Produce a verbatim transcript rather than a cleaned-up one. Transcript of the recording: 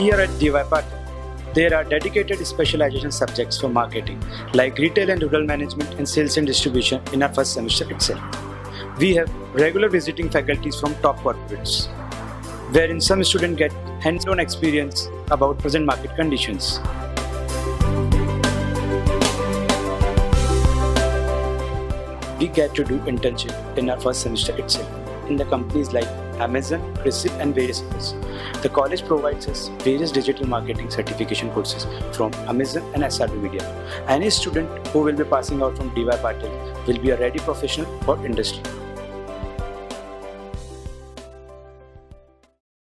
Here at D Y Patil, there are dedicated specialization subjects for marketing like retail and rural management and sales and distribution in our first semester itself. We have regular visiting faculties from top corporates, wherein some students get hands-on experience about present market conditions. We get to do internship in our first semester itself in the companies like Amazon, Crisil and various others. The college provides us various digital marketing certification courses from Amazon and S R B Media. Any student who will be passing out from D Y Patil will be a ready professional for industry.